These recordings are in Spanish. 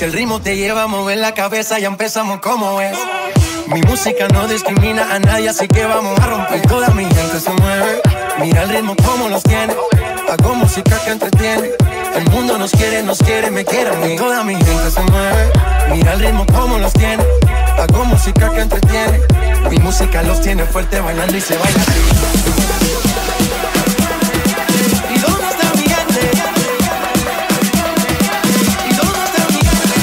Si el ritmo te lleva a mover la cabeza, ya empezamos como es. Mi música no discrimina a nadie, así que vamos a romper. Toda mi gente se mueve, mira el ritmo como los tiene. Hago música que entretiene. El mundo nos quiere, me quiere a mí. Toda mi gente se mueve, mira el ritmo como los tiene. Hago música que entretiene. Mi música los tiene fuerte bailando y se baila así. ¿Y dónde está mi gente? ¿Y dónde está mi gente?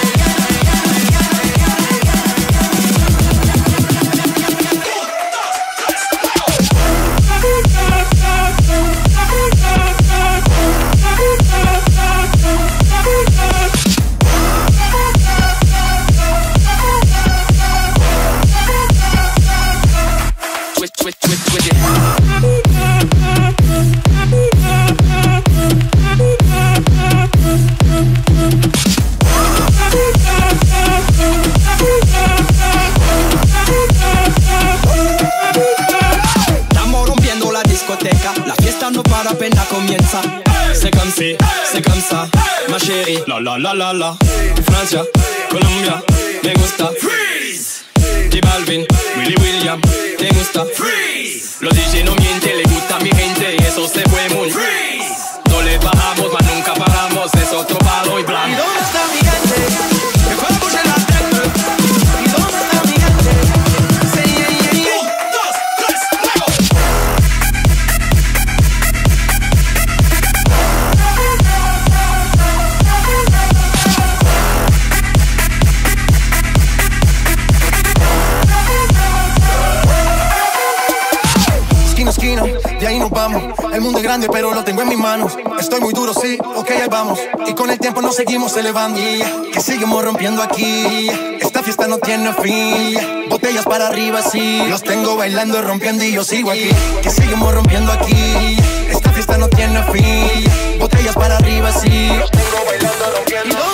La fiesta no para, apenas comienza. C'est comme si, c'est comme ça, ma chérie. La la la la la. Francia, Colombia, me gusta. Freeze. J Balvin, Willy William, te gusta. Freeze. Los DJ no mienten, le gusta a mi gente y eso se fue muy. Freeze. No le bajamos, mas nunca paramos, es otro palo y blanco. ¿Y dónde está mi gente? Que fue a bouger la tête. ¿Y dónde está mi gente? C'est yeah, yeah, yeah. 1, 2, 3, luego. De ahí nos vamos. El mundo es grande pero lo tengo en mis manos. Estoy muy duro, sí, ok, ahí vamos. Y con el tiempo nos seguimos elevando, que seguimos rompiendo aquí. Esta fiesta no tiene fin. Botellas para arriba, sí. Los tengo bailando y rompiendo y yo sigo aquí. Que seguimos rompiendo aquí. Esta fiesta no tiene fin. Botellas para arriba, sí. Los tengo bailando y rompiendo.